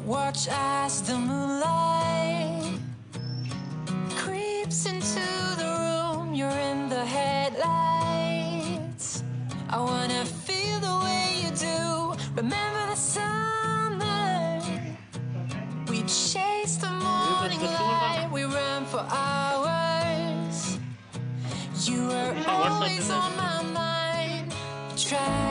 Watch as the moonlight creeps into the room. You're in the headlights. I wanna feel the way you do. Remember the summer. We chase the morning light. We ran for hours. You were always on my mind. Try